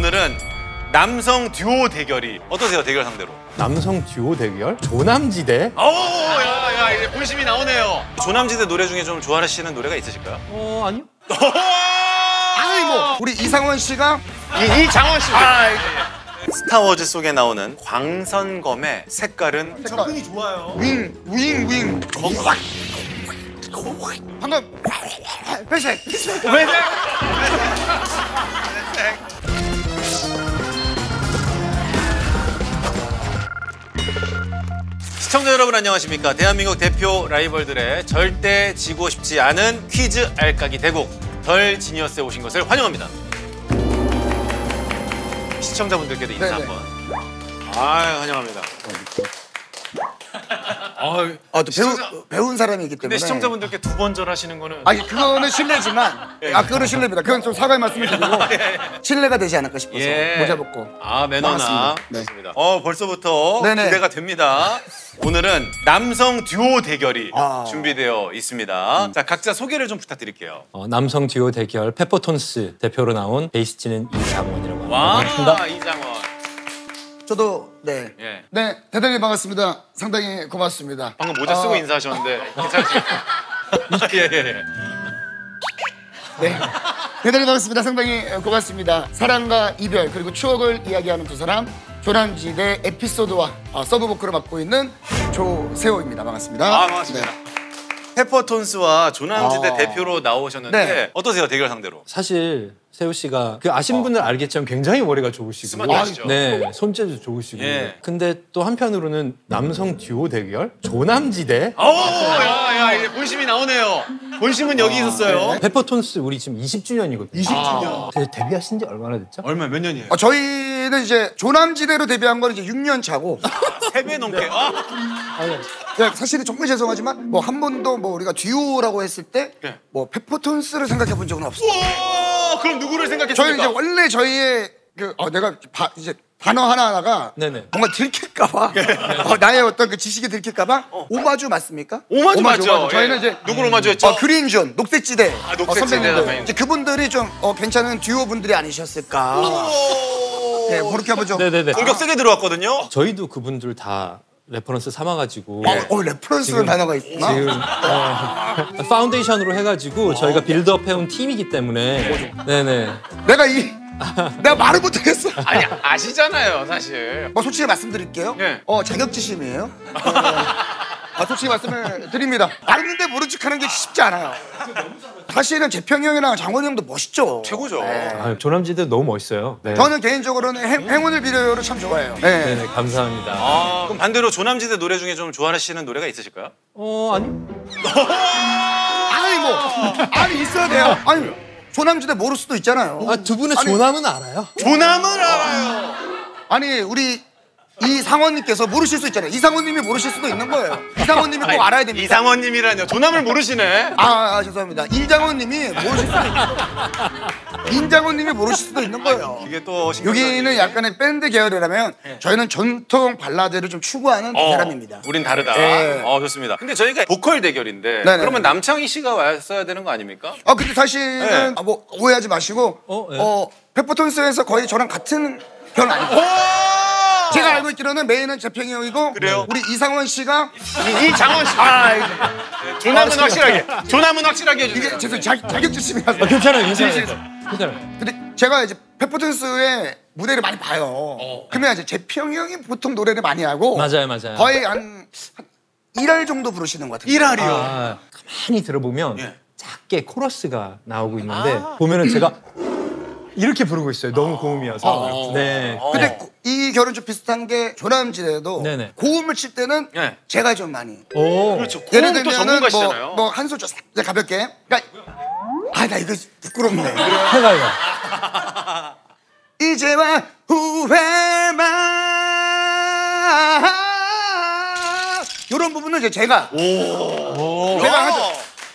오늘은 남성 듀오 대결이 어떠세요? 대결 상대로. 남성 듀오 대결? 조남지대? 야, 이제 본심이 나오네요. 조남지대 노래 중에 좀 좋아하시는 노래가 있으실까요? 아니요. 아니 뭐 우리 이상원 씨가 이장원 씨. 스타워즈 속에 나오는 광선검의 색깔은 접근이 좋아요. 윙 방금 회색 시청자 여러분 안녕하십니까? 대한민국 대표 라이벌들의 절대 지고 싶지 않은 퀴즈 알까기 대국 덜 지니어스에 오신 것을 환영합니다. 시청자분들께도 인사 네네. 한번. 환영합니다. 또 배운 사람이기 근데 때문에 시청자분들께 두 번 절하시는 거는 아니 그거는 실례지만 그거는 실례입니다. 그건 좀 사과의 말씀을 드리고 실례가 되지 않을까 싶어서 모자 벗고 매너나 나왔습니다. 네. 좋습니다. 벌써부터 네네. 기대가 됩니다. 오늘은 남성 듀오 대결이 준비되어 있습니다. 자, 각자 소개를 좀 부탁드릴게요. 남성 듀오 대결 페퍼톤스 대표로 나온 베이스 치는 이장원이라고 합니다. 와, 반갑습니다. 이장원. 저도 네 대단히 반갑습니다. 상당히 고맙습니다. 방금 모자 쓰고 인사하셨는데 괜찮으세요? 예. 네. 대단히 반갑습니다. 상당히 고맙습니다. 사랑과 이별 그리고 추억을 이야기하는 두 사람 조남지대 에피소드와 서브 보컬을 맡고 있는 조세호입니다. 반갑습니다. 반갑습니다. 페퍼톤스와 조남지대 대표로 나오셨는데 네. 어떠세요? 대결 상대로. 사실 세호 씨가 아시는 분들 알겠지만 굉장히 머리가 좋으시고 스마트하시죠. 네, 손재주 좋으시고 근데 또 한편으로는 남성 듀오 대결? 조남지대? 이제 본심이 나오네요. 본심은 여기 있었어요. 페퍼톤스 우리 지금 20주년이거든요. 20주년. 데뷔하신 지 얼마나 됐죠? 몇 년이에요? 저희는 이제 조남지대로 데뷔한 거는 이제 6년 차고 3배 넘게. 사실은 정말 죄송하지만 뭐 한 번도 뭐 우리가 듀오라고 했을 때 뭐 페퍼톤스를 생각해 본 적은 없어요. 그럼 누구를 생각했습니까? 저희 이제 원래 저희의 내가 이제 단어 하나하나가 네네. 뭔가 들킬까봐 나의 어떤 그 지식이 들킬까봐 오마주 맞습니까? 오마주 맞죠. 저희는 이제 누구를 오마주했죠? 그린존 녹색지대 녹색지대 선배님들 이제 그분들이 좀 괜찮은 듀오 분들이 아니셨을까. 네, 그렇게 해보죠. 네네네. 공격 세게 들어왔거든요. 저희도 그분들 다 레퍼런스 삼아가지고 레퍼런스라는 단어가 있구나. 지금 파운데이션으로 해가지고 저희가 빌드업 해온 팀이기 때문에 네네. 내가 말을 못하겠어. 아니 아시잖아요 사실. 솔직히 말씀드릴게요. 네. 자격지심이에요. 솔직히 말씀을 드립니다. 알는데 모른 척하는 게 쉽지 않아요. 사실은 재평이 형이랑 장원이 형도 멋있죠. 최고죠. 조남지대 너무 멋있어요. 네. 저는 개인적으로는 행운을 빌어요를 참 좋아해요. 네네, 감사합니다. 그럼 반대로 조남지대 노래 중에 좀 좋아하시는 노래가 있으실까요? 아니요. 아니 있어야 돼요. 아니 조남지대 모를 수도 있잖아요. 두 분의 조남은 알아요? 조남은 알아요. 아니 우리 이상원님께서 모르실 수 있잖아요. 이상원님이 모르실 수도 있는 거예요. 이상원님이 꼭 알아야 됩니다. 이상원님이라뇨. 조남을 모르시네. 죄송합니다. 인장원님이 모르실 수도 있는 거예요. 인장원님이 모르실 수도 있는 거예요. 이게 또 여기는 약간의 밴드 계열이라면 저희는 전통 발라드를 좀 추구하는 두 사람입니다. 우린 다르다. 좋습니다. 근데 저희가 보컬 대결인데 네네. 그러면 남창희 씨가 왔어야 되는 거 아닙니까? 근데 사실은 뭐 오해하지 마시고 페퍼톤스에서 거의 저랑 같은 편 아니고 제가 알고 있기로는 메인은 재평이 형이고 그래요? 우리 이상원 씨가 이장원 씨. 조남은 확실하게. 조남은 확실하게 해주세요. 이게 죄송 자격지심이라서 괜찮아요. 근데 제가 이제 페퍼톤스의 무대를 많이 봐요. 그러면 이제 재평이 형이 보통 노래를 많이 하고 맞아요. 거의 한 1할 정도 부르시는 것 같아요. 1할이요. 가만히 들어보면 작게 코러스가 나오고 있는데 보면은 제가 이렇게 부르고 있어요. 너무 고음이어서. 네. 근데 이 결은 좀 비슷한 게 조남지대도 네네. 고음을 칠 때는 제가 좀 많이. 그렇죠. 예를 고음 또 들면은 전문가시잖아요. 뭐 한 소절 가볍게. 그러니까 나 이거 부끄럽네. 해가요. 이제와 후회만 이런 부분은 이제 제가 하죠.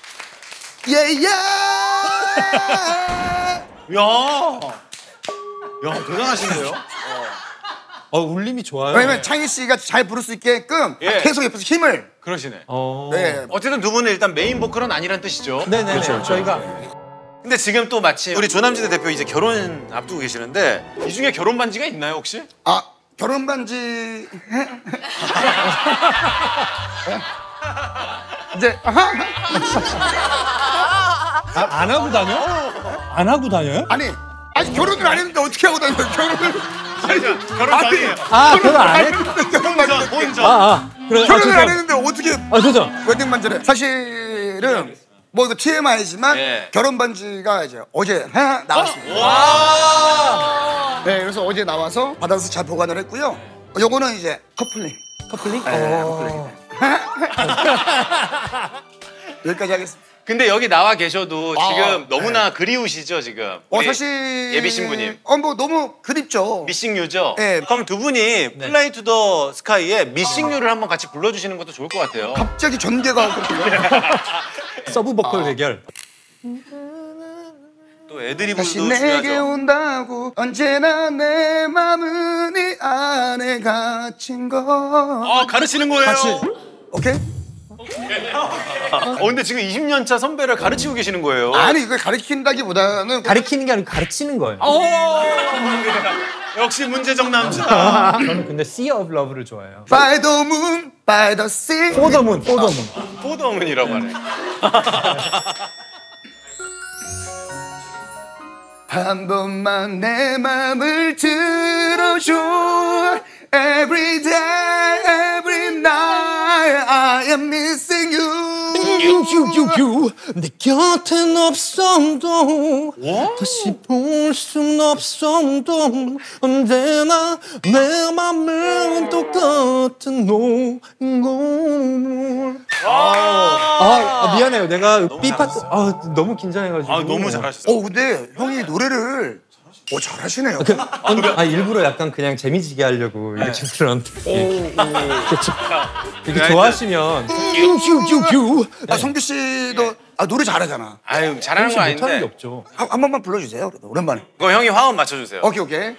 야, 대단하신데요? 울림이 좋아요. 왜냐면 창희 씨가 잘 부를 수 있게끔 계속 옆에서 힘을. 그러시네. 네. 어쨌든 두 분은 일단 메인 보컬은 아니란 뜻이죠. 네네. 저희가 근데 지금 또 마침 우리 조남지대 대표 이제 결혼 앞두고 계시는데 이 중에 결혼 반지가 있나요 혹시? 아 결혼 반지 이제 안 하고 다녀? 안 하고 다녀요? 아니 아직 결혼을 안 했는데 어떻게 하고 다녀 결혼을 결혼 전이에요. 결혼 안 해? 결혼 반지 혼전. 그래, 결혼을 안 했는데 어떻게 그죠. 웨딩 반지를 사실은 뭐 이거 TMI지만 예. 결혼 반지가 이제 어제 나왔습니다. 와. 네, 그래서 어제 나와서 받아서 잘 보관을 했고요. 요거는 이제 커플링. 커플링? 네, 커플링. 여기까지 하겠습니다. 근데 여기 나와 계셔도 지금 네. 너무나 그리우시죠 지금? 우리 사실 예비 신부님. 뭐 너무 그립죠. 미싱유죠? 네. 그럼 두 분이 플라이 투 더 스카이의 미싱유를 한번 같이 불러주시는 것도 좋을 것 같아요. 갑자기 전개가 그렇게 서브 보컬 대결. 또 애드리브도 다시 내게 중요하죠. 온다고 언제나 내 맘은 이 안에 갇힌 거. 가르치는 거예요? 같이. 오케이? 근데 지금 20년 차 선배를 가르치고 계시는 거예요. 아니 이걸 가르친다기보다는 가리키는 게 아니고 가르치는 거예요. 역시 문제적 남자. 저는 근데 Sea of Love를 좋아해요. By the moon, by the sea. For the moon, for the moon. 포도문이라고 하네. 한 번만 내 맘을 들어줘. Every day, every night, I am missing you. You 내 곁엔 없어도 다시 볼 순 없어도 언제나 내 맘은 똑같은 노을. 미안해요. 내가 B 파트 너무 긴장해가지고. 너무 잘하셨어요. 근데 형이 노래를 잘하시네요. 일부러 약간 그냥 재미지게 하려고 이렇게 들었는데 이렇게 네, 좋아하시면 성규 씨도 노래 잘하잖아. 아유 잘하는 거 못하는 게 아닌데. 없죠. 한 번만 불러주세요. 그래도 오랜만에. 그럼 형이 화음 맞춰주세요. 오케이.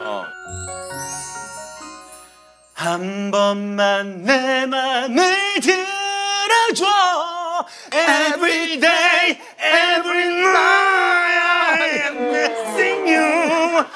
한 번만 내 맘을 들어줘. Every day, every night, I am missing you.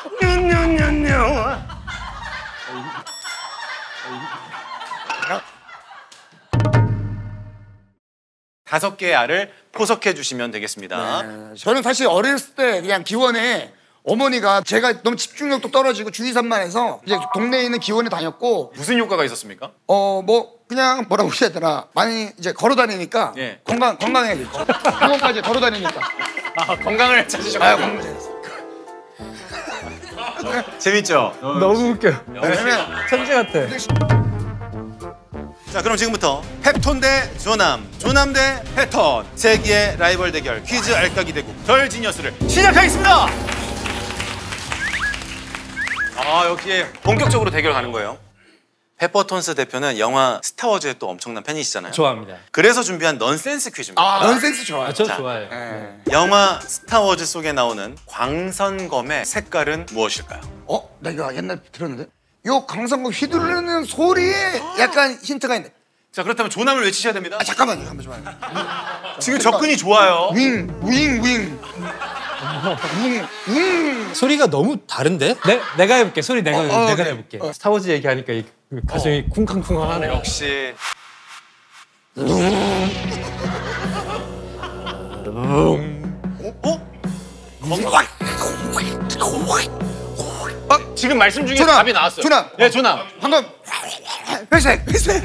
다섯 개의 알을 포석해 주시면 되겠습니다. 저는 사실 어렸을 때 그냥 기원에 어머니가 제가 너무 집중력도 떨어지고 주의 산만해서 이제 동네에 있는 기원에 다녔고 무슨 효과가 있었습니까? 뭐 그냥 뭐라고 해야 되나 많이 이제 걸어 다니니까 예. 건강해야겠죠. 병원까지 걸어 다니니까. 건강을 찾으셨군요. 건강해야겠어. 재밌죠? 너무 웃겨요. 왜냐면 천재 같아. 자, 그럼 지금부터 펩톤 대 조남, 조남 대 패턴 세기의 라이벌 대결 퀴즈 알까기 대국 덜 지니어스를 시작하겠습니다. 역시 본격적으로 대결 가는 거예요. 페퍼톤스 대표는 영화 스타워즈의 또 엄청난 팬이시잖아요. 좋아합니다. 그래서 준비한 넌센스 퀴즈입니다. 넌센스 좋아요. 저 자, 좋아해요. 영화 스타워즈 속에 나오는 광선검의 색깔은 무엇일까요? 나 이거 옛날 들었는데. 요 강성구 휘두르는 소리에 약간 힌트가 있네. 자, 그렇다면 조남을 외치셔야 됩니다. 잠깐만요, 한 번만. 지금 접근이 좋아요. 윙. 소리가 너무 다른데? 내가 해볼게. 소리 내가 오케이. 해볼게. 스타워즈 얘기하니까 이 가슴이 쿵쾅쿵쾅하네. 역시 지금 말씀 중에 조남, 답이 나왔어요. 조남. 예, 조남. 방금 회색. 회색.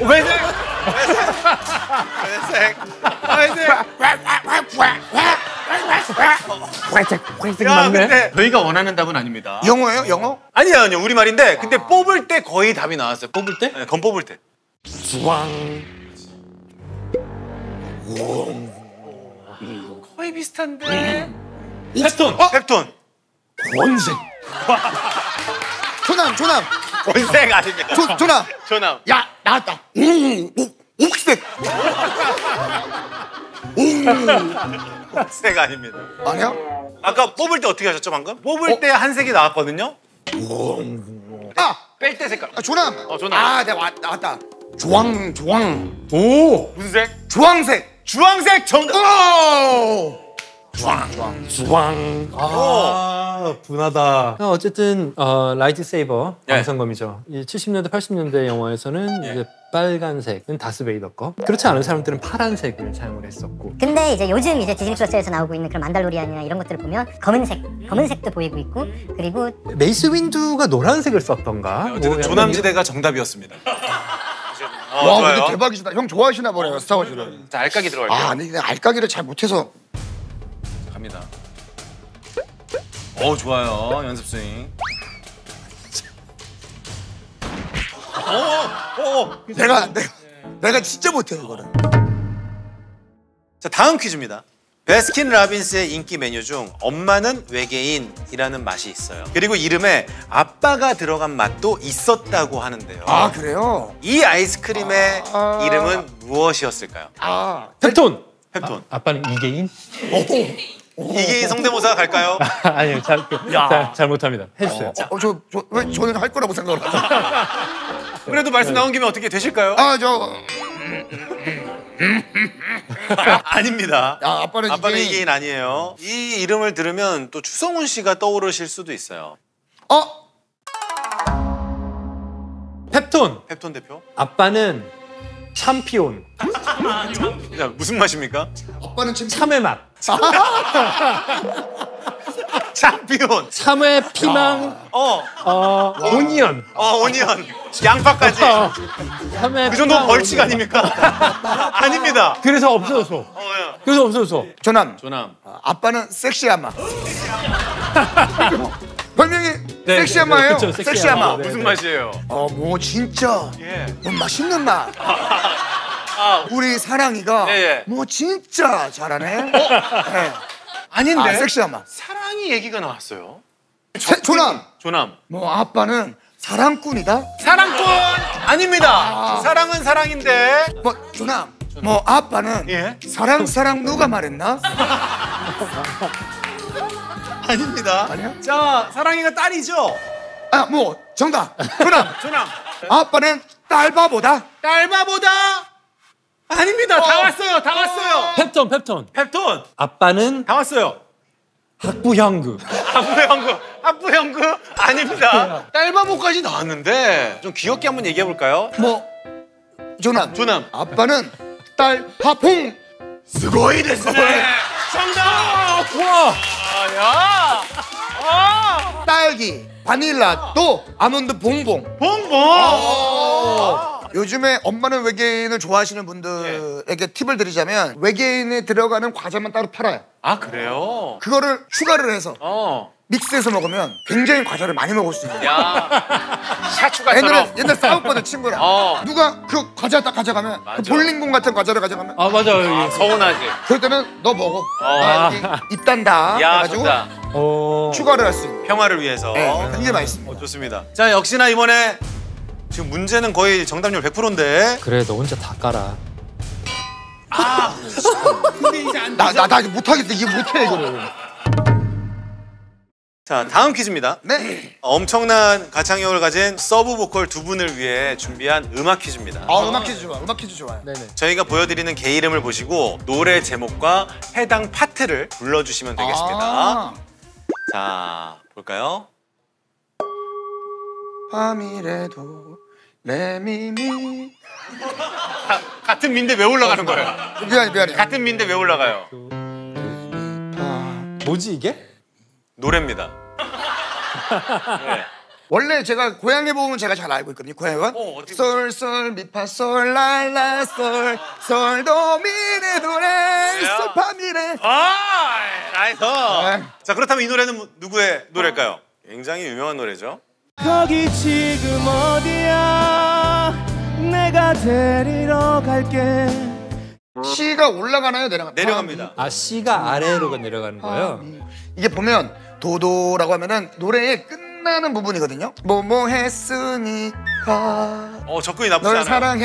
야, 근데 저희가 원하는 답은 아닙니다. 영어예요? 영어? 아니요. 우리말인데 근데 뽑을 때 거의 답이 나왔어요. 뽑을 때? 네, 검 뽑을 때. 거의 비슷한데. 펩톤. 펩톤. 원색. 조남. 원색 아닙니다. 조남. 조남. 야, 나왔다. 옥색. 색 아닙니다. 아니야? 아까 뽑을 때 어떻게 하셨죠 방금? 뽑을 때 한 색이 나왔거든요. 뺄 때 색깔. 조남. 조남. 내가 나왔다. 조항. 오. 무슨 색? 주황색. 주황색 정답. 오! 주황. 아, 분하다. 어쨌든 라이트 세이버 예. 광선검이죠. 이 70년대, 80년대 영화에서는 이제 빨간색은 다스베이더 거. 그렇지 않은 사람들은 파란색을 사용을 했었고. 근데 이제 요즘 이제 디즈니 플러스에서 나오고 있는 그런 만달로리안이나 이런 것들을 보면 검은색도 보이고 있고 그리고 메이스 윈두가 노란색을 썼던가. 어쨌든 뭐 조남지대가 정답이었습니다. 와 좋아요. 근데 대박이시다. 형 좋아하시나 보네요 스타워즈를. 자, 알까기 들어갈게요. 아 근데 알까기를 잘 못해서. 갑니다. 좋아요. 연습 스윙. 내가 진짜 못해요 이거를. 자, 다음 퀴즈입니다. 베스킨 라빈스의 인기 메뉴 중 엄마는 외계인이라는 맛이 있어요. 그리고 이름에 아빠가 들어간 맛도 있었다고 하는데요. 아 그래요? 이 아이스크림의 이름은 무엇이었을까요? 펩톤. 펩톤. 아빠는 이계인? 이게 성대모사 갈까요? 아니요, 잘못합니다. 해주세요. 왜 저는 할 거라고 생각을 하죠? 그래도 말씀 나온 김에 어떻게 되실까요? 아닙니다. 아빠는 이계인 아니에요. 이 이름을 들으면 또 추성훈 씨가 떠오르실 수도 있어요. 펩톤. 펩톤 대표. 아빠는 샴피온. 자, 무슨 맛입니까? 아빠는 지금 참외 맛. 챔피온. 참외, 피망, 오니언. 오니언. 양파까지. 참외, 그 정도 피망, 벌칙 오니언. 아닙니까? 아닙니다. 그래서 없어졌어. 그래서 없어졌어. 조남. 아빠는 섹시한 맛. 별명이 섹시한 맛이에요. 그쵸, 섹시한 맛. 네, 무슨 네. 맛이에요? 뭐 진짜 뭐 맛있는 맛. 우리 사랑이가 예. 뭐 진짜 잘하네. 네. 아닌데. 섹시한 맛. 사랑이 얘기가 나왔어요. 조남. 뭐 아빠는 사랑꾼이다. 사랑꾼 아닙니다. 사랑은 사랑인데. 뭐 조남. 뭐 아빠는 사랑 누가 말했나? 아닙니다. 아니야? 자, 사랑이가 딸이죠. 뭐 정답. 조남. 아빠는 딸바보다. 딸바보다. 아닙니다. 다 왔어요. 펩톤. 펩톤. 아빠는 다 왔어요. 학부형구. 합부형구 아닙니다. 딸바보까지 나왔는데 좀 귀엽게 한번 얘기해 볼까요? 뭐 조남. 아빠는 딸바퐁. 스고이 데스네. 정답. 와. 딸기, 바닐라, 또 아몬드 봉봉. 요즘에 엄마는 외계인을 좋아하시는 분들에게 팁을 드리자면 외계인에 들어가는 과자만 따로 팔아요. 아, 그래요? 그거를 추가를 해서 믹스해서 먹으면 굉장히 과자를 많이 먹을 수 있어요. 샤추가처럼. 옛날 싸웠거든 친구랑. 누가 그 과자 딱 가져가면 그 볼링공 같은 과자를 가져가면 맞아. 서운하지. 그럴 때는 너 먹어. 나 여기 입단다. 해가지고 좋다. 추가를 할 수 있는. 평화를 위해서. 굉장히 맛있습니다. 좋습니다. 자, 역시나 이번에 지금 문제는 거의 정답률 100%인데. 그래, 너 혼자 다 깔아. 근데 이제 안 나 이제 못하겠다. 이게 못해 이거를. 자, 다음 퀴즈입니다. 네. 엄청난 가창력을 가진 서브 보컬 두 분을 위해 준비한 음악 퀴즈입니다. 음악 퀴즈 좋아. 음악 퀴즈 좋아요. 네네. 저희가 보여드리는 개 이름을 보시고 노래 제목과 해당 파트를 불러주시면 되겠습니다. 자, 볼까요? 밤이래도 레미미. 같은 민데 왜 올라가는 거예요? 미안해. 같은 민데 왜 올라가요? 뭐지 이게? 노래입니다. 네. 원래 제가 고향의 보험은 제가 잘 알고 있거든요. 고향은 솔솔 미파솔 랄라 솔솔 도미레 도레 솔파미레. 나이스. 자, 그렇다면 이 노래는 누구의 노래일까요? 굉장히 유명한 노래죠. 거기 지금 어디야 내가 데리러 갈게. C가 올라가나요? 내려갑니다. C가 아래로 내려가는 거예요? 이게 보면 도도라고 하면은 노래의 끝나는 부분이거든요. 뭐뭐 했으니까 접근이 나쁘지 널 않아요.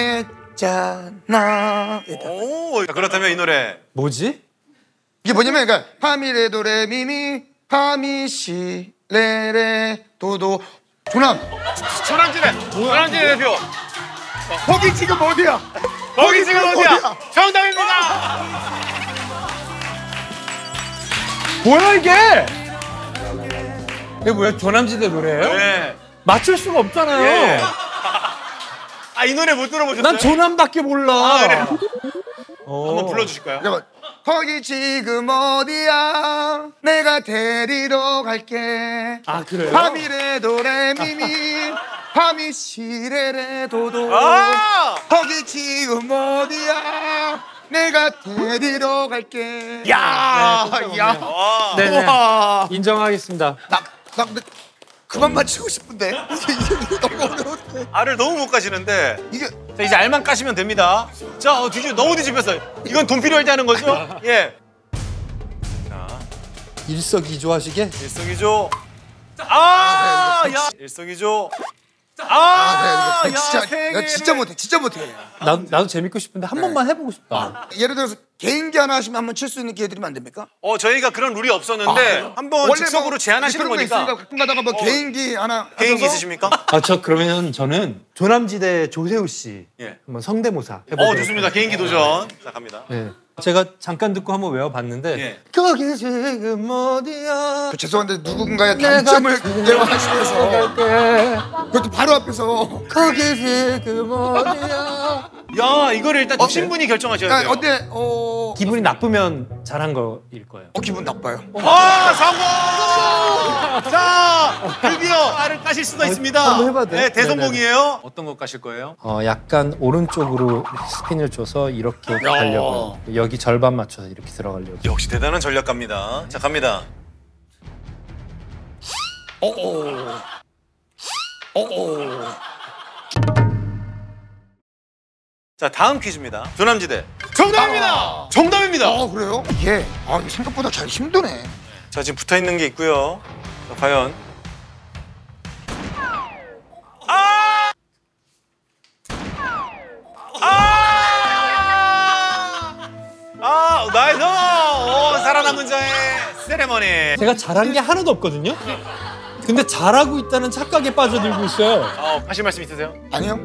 사랑했잖아. 자, 그렇다면 이 노래 뭐지? 이게 뭐냐면 그러니까 파미레 도레 미미 파미시 레레 도도 조남지대 대표. 거기 지금 어디야? 거기 지금 어디야? 정답입니다. 뭐야 이게? 이게 뭐야? 조남지대 노래예요? 네. 맞출 수가 없잖아요. 예. 아, 이 노래 못 들어보셨어요? 난 조남밖에 몰라. 아, 그래요? 어. 한번 불러주실까요? 잠깐만. 거기 지금 어디야? 내가 데리러 갈게. 아 그래요? 밤이래 도레미미 밤이 시레레 도도. 아! 거기 지금 어디야? 내가 데리러 갈게. 야! 네, 야! 네네. 우와. 인정하겠습니다. 나 근데 그만 맞히고 싶은데 이게 너무 어려운데 알을 너무 못 가시는데. 이게 자, 이제 알만 까시면 됩니다. 자, 너무 뒤집혔어요. 이건 돈 필요할 때 하는 거죠? 예. 자, 일석이조하시게. 일석이조. 아, 야. 일석이조. 아, 네, 야, 진짜 세 나 개를. 진짜 못해. 나도 재밌고 싶은데 한 번만 해보고 싶다. 예를 들어서 개인기 하나 하시면 한번 칠 수 있는 기회 드리면 안 됩니까? 저희가 그런 룰이 없었는데 한번 즉석으로 제안하시는 그런 거 거니까. 있으니까 가끔 가다가 뭐 개인기 하나 개인기 하셔서 있으십니까? 그러면 저는 조남지대 조세호 씨 예. 한번 성대모사 해보세요. 좋습니다. 개인기 도전. 자, 갑니다. 네. 제가 잠깐 듣고 한번 외워봤는데 예. 거기 지금 어디야? 죄송한데 누군가의 단점을 대화하시면서 그것도 바로 앞에서 거기 지금 어디야? 야, 이거를 일단 주신 분이 결정하셔야 돼요. 어때? 기분이 나쁘면 잘한 거일 거예요. 기분 나빠요. 성공! 자, 드디어 알을 까실 수가 있습니다. 한번 해봐도 돼요? 네, 대성공이에요. 어떤 거 까실 거예요? 약간 오른쪽으로 스핀을 줘서 이렇게 가려고 여기 절반 맞춰서 이렇게 들어가려고. 역시 대단한 전략가입니다. 자, 갑니다. 자, 다음 퀴즈입니다. 조남지대. 정답입니다! 정답입니다! 그래요? 이게 생각보다 잘 힘드네. 자, 지금 붙어 있는 게 있고요. 자, 과연. 나이스! 살아남은 자의 세레머니. 제가 잘한 게 하나도 없거든요. 근데 잘하고 있다는 착각에 빠져들고 있어요. 하실 말씀 있으세요? 아니요?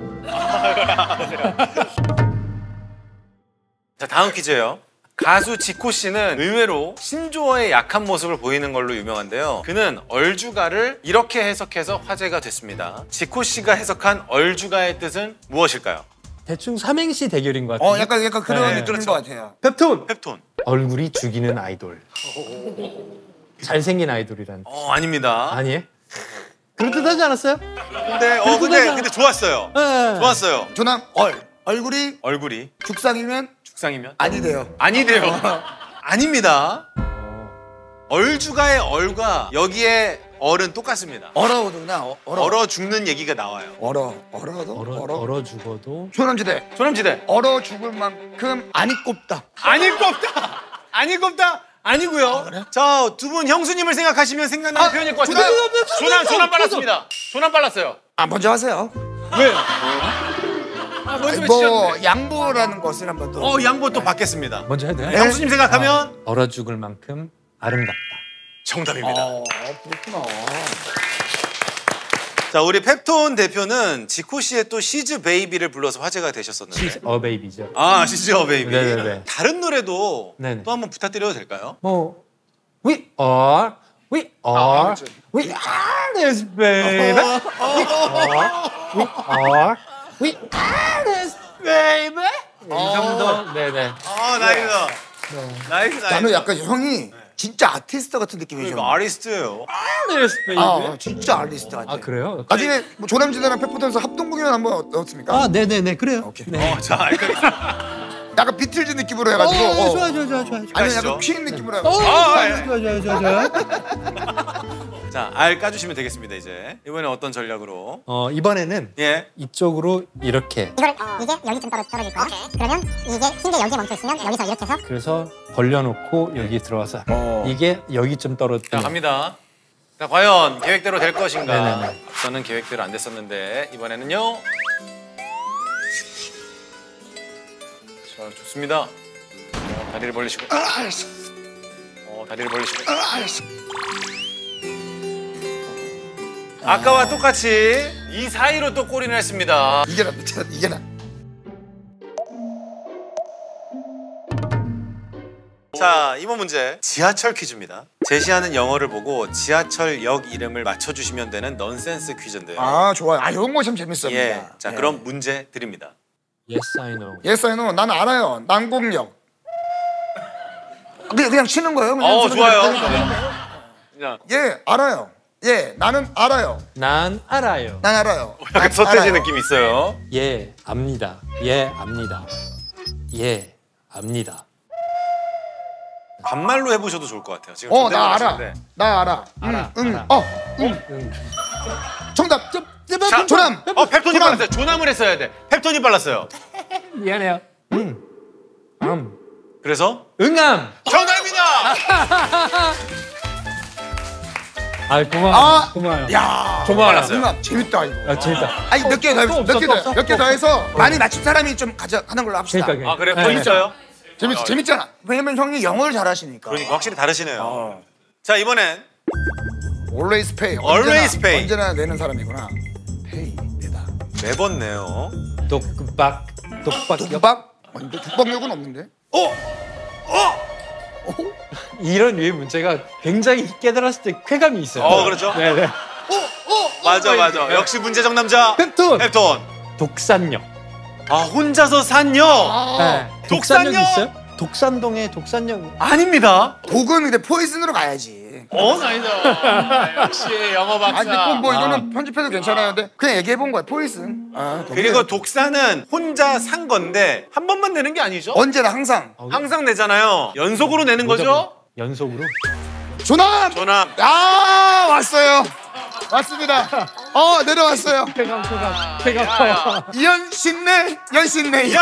자, 다음 퀴즈예요. 가수 지코 씨는 의외로 신조어의 약한 모습을 보이는 걸로 유명한데요. 그는 얼주가를 이렇게 해석해서 화제가 됐습니다. 지코 씨가 해석한 얼주가의 뜻은 무엇일까요? 대충 삼행시 대결인 것 같아요. 약간 그런 네. 느낌인 것 같아요. 펩톤! 펩톤. 얼굴이 죽이는 아이돌. 잘생긴 아이돌이란. 아닙니다. 아니에요? 그럴듯하지 않았어요? 근데 좋았어요. 네. 좋았어요. 조남 얼굴이 얼굴이 죽상이면 죽상이면 아니래요. 아니래요. 아닙니다. 얼주가의 얼과 여기에 얼은 똑같습니다. 얼어오구나. 얼어 죽는 얘기가 나와요. 얼어 죽어도. 조남지대. 조남지대. 얼어 죽을 만큼 안이 꼽다. 아닐 겁다. 아닐 겁다. 아니고요. 그래? 자, 두 분 형수님을 생각하시면 생각나는 표현일 것 같습니다. 조남 빨랐습니다. 조남 빨랐어요. 먼저 하세요. 왜? 먼저 외치셨는데. 양보라는 것을 한번 더. 양보 또 받겠습니다. 먼저 해도 돼요? 형수님 생각하면 얼어 죽을 만큼 아름답다. 정답입니다. 그렇구나. 자, 우리 펩톤 대표는 지코 씨의 또 시즈 베이비를 불러서 화제가 되셨었는데. She's a baby죠. 시즈 베이비. 네네네. 다른 노래도 네네. 또 한번 부탁드려도 될까요? We are this baby. We are this baby. 이 정도. 네네. 나이스. 나는 약간 형이 진짜 아티스트 같은 느낌이죠. 이거 아리스트예요. This baby. 진짜 아티스트 같아. 그래요? 나중에 뭐 조남지대랑 페퍼톤에서 합동 공연 한번 어떻습니까? 네네네 그래요. 오케이. 네. 자, 알겠습니다. 약간 비틀즈 느낌으로 해가지고. 좋아. 아니면 가시죠. 약간 퀸 느낌으로 해가지고. 좋아. 자, 알 까주시면 되겠습니다, 이제. 이번에 어떤 전략으로? 이번에는 예. 이쪽으로 이렇게. 이게 여기쯤 떨어질 거야. 그러면 이게 흰 게 여기에 멈춰 있으면 여기서 이렇게 해서 그래서 벌려놓고 여기 들어와서 이게 여기쯤 자, 떨어뜨려. 갑니다. 자, 과연 계획대로 될 것인가? 네네네. 저는 계획대로 안 됐었는데 이번에는요. 자, 좋습니다. 다리를 벌리시고. 다리를 벌리시고. 아까와 똑같이 이 사이로 또 골인을 했습니다. 이게 나, 이게 나. 자, 이번 문제 지하철 퀴즈입니다. 제시하는 영어를 보고 지하철역 이름을 맞춰주시면 되는 넌센스 퀴즈인데요. 아 좋아요. 아 이런 거 참 재밌어요. 예. 자, 그럼 문제 드립니다. Yes, I know. Yes, I know. 난 알아요. 난공역. 그냥 치는 거예요. 그냥 좋아요. 그냥. 예, 알아요. 예, 나는 알아요. 난 알아요. 난 알아요. 약간 난 서태지 알아요. 느낌 있어요. 예, 압니다. 예, 압니다. 예, 압니다. 반말로 해보셔도 좋을 것 같아요. 지금 나 알아. 존댓말 나 알아. 알아, 응. 알아. 응. 정답. 자, 조남. 펩톤이 빨랐어요. 조남을 했어야 돼. 펩톤이 빨랐어요. 미안해요. 그래서 응암. 정답입니다. 아, 고마워. 아, 고마워요. 야, 고마워요. 빨랐어요. 정답 재밌다 이거. 아, 재밌다. 아니 몇 개 더 해서 없어, 없어, 몇 개 더 해서 많이 맞춘 사람이 좀 하는 걸로 합시다. 그러니까. 아, 그래? 네. 더 있어요? 재밌잖아. 왜냐면 형이 영어를 잘하시니까. 그러니까 확실히 다르시네요. 자, 이번엔 Always pay. Always pay. 언제나 내는 사람이구나. Pay 내다. 매번 내요. 독박. 독박이요? 독박? 독박력은 없는데. 이런 류의 문제가 굉장히 깨달았을 때 쾌감이 있어요. 그렇죠. 네네. 맞아. 역시 문제적 남자. 펩톤. 펩톤. 독산역. 아, 혼자서 산요? 네. 독산역? 독산역 있어요? 독산동에 독산역. 아닙니다. 독은 근데 포이즌으로 가야지. 아니죠. 역시 영어 박사. 아니 뭐 이거는 편집해도 괜찮아요. 그냥 얘기해 본 거야. 포이즌. 그리고 독사는 혼자 산 건데 한 번만 내는 게 아니죠? 언제나 항상. 항상 내잖아요. 연속으로 내는 거죠? 연속으로? 조남. 조남. 아 왔어요. 왔습니다. 내려왔어요. 쾌감. 연신내. 연신내.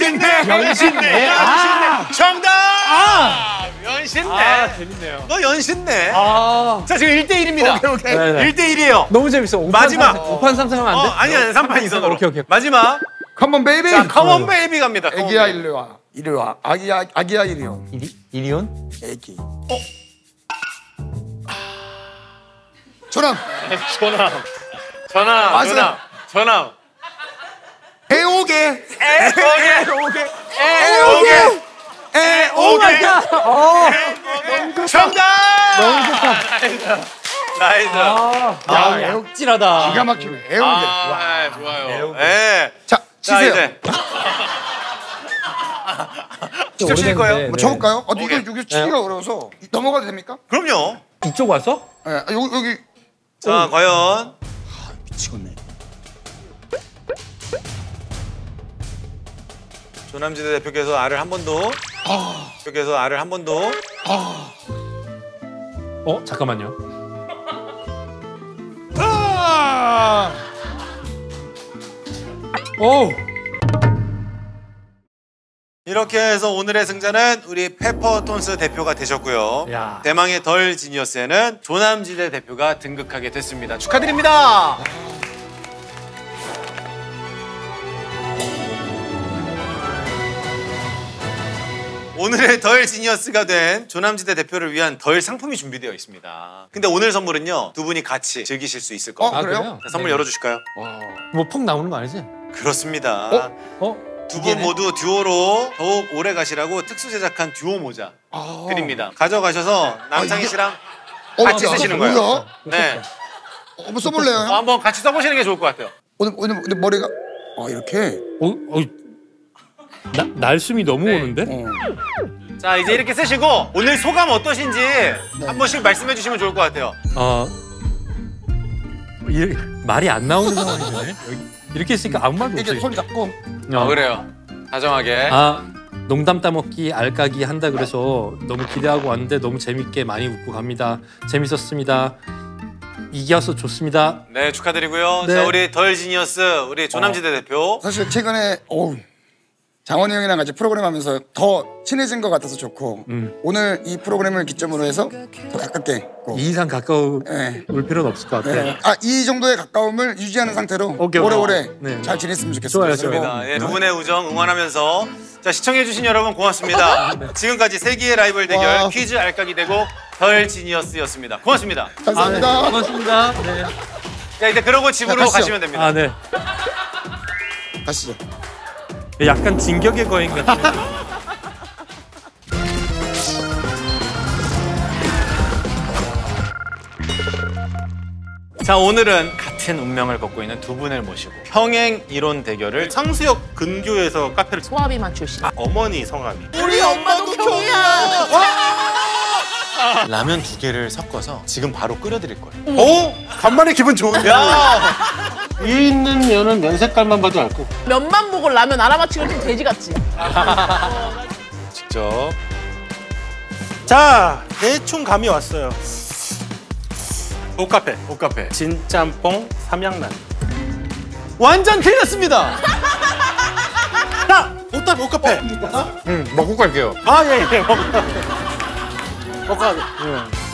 정답. 연신내. 재밌네요. 너 연신내. 자, 지금 1대1입니다. 오케이. 네네. 1대1이에요. 너무 재밌어. 마지막. 5판 3승 하면 안 돼? 아니야, 3판 2선으로. 오케이. 마지막. 컴온 베이비. 자, 컴온 베이비 갑니다. come on, 애기야 baby. 이리 와. 아기야 이리 와. 이리온? 애기. 조남. 전화. 애오게. 정답. 너무 좋다. 나이스. 야, 약질하다. 기가 막히네. 애오게. 좋아요. 예. 자, 자, 치세요. 이제 직접 칠 거예요? 뭐 적을까요? 이거 오케이. 여기 치기가 어려워서 넘어가도 됩니까? 그럼요. 이쪽 와서? 네, 여기. 자, 과연 미치겠네. 조남지대 대표께서 알을 한 번 더. 대표께서 알을 한 번 더. 잠깐만요. 오! 이렇게 해서 오늘의 승자는 우리 페퍼톤스 대표가 되셨고요. 야. 대망의 덜 지니어스에는 조남지대 대표가 등극하게 됐습니다. 축하드립니다. 오늘의 덜 지니어스가 된 조남지대 대표를 위한 덜 상품이 준비되어 있습니다. 근데 오늘 선물은요, 두 분이 같이 즐기실 수 있을 겁니다. 그래요? 자, 선물 열어주실까요? 뭐 퍽 나오는 거 아니지? 그렇습니다. 두 분 모두 듀오로 더욱 오래 가시라고 특수 제작한 듀오 모자 드립니다. 가져가셔서 남창희 씨랑 같이 쓰시는 거예요. 뭐야? 네. 한번 써볼래요? 형? 한번 같이 써보시는 게 좋을 것 같아요. 오늘 머리가 이렇게. 날숨이 너무 오는데? 자, 이제 이렇게 쓰시고 오늘 소감 어떠신지 한 번씩 말씀해 주시면 좋을 것 같아요. 말이 안 나오는 상황이네. 이렇게 있으니까 아무 말도 이렇게 없지. 손 잡고. 그래요. 다정하게. 농담 따먹기 알까기 한다 그래서 너무 기대하고 왔는데 너무 재밌게 많이 웃고 갑니다. 재밌었습니다. 이겨서 좋습니다. 네, 축하드리고요. 네. 자, 우리 덜 지니어스 우리 조남지대 대표. 사실 최근에 장원이 형이랑 같이 프로그램 하면서 더 친해진 것 같아서 좋고 오늘 이 프로그램을 기점으로 해서 더 가깝게 이 이상 가까울 네. 필요는 없을 것 같아. 이 정도의 가까움을 유지하는 상태로 오케이. 오래오래 네. 잘 지냈으면 좋겠습니다. 좋아요. 좋습니다. 예, 두 분의 우정 응원하면서 자, 시청해주신 여러분 고맙습니다. 지금까지 세기의 라이벌 대결 와. 퀴즈 알까기 되고 덜 지니어스였습니다. 고맙습니다. 감사합니다. 고맙습니다. 네. 자, 이제 그러고 집으로 가시죠. 가시면 됩니다. 네. 가시죠. 약간 진격의 거인 같은. 자, 오늘은 같은 운명을 걷고 있는 두 분을 모시고 평행 이론 대결을 상수역 근교에서 카페를 소아비만 출신. 어머니 성함이 우리 엄마도 경이야. 라면 2개를 섞어서 지금 바로 끓여드릴 거예요. 오! 간만에 기분 좋은데. 위에 있는 면은 면 색깔만 봐도 알 거고. 면만 보고 라면 알아맞히고 좀 돼지 같지. 직접. 자, 대충 감이 왔어요. 옷카페. 옷카페. 진짬뽕 삼양란. 완전 틀렸습니다. 자, 옷카페. 먹고 갈게요. 아, 예, 예. 볶아.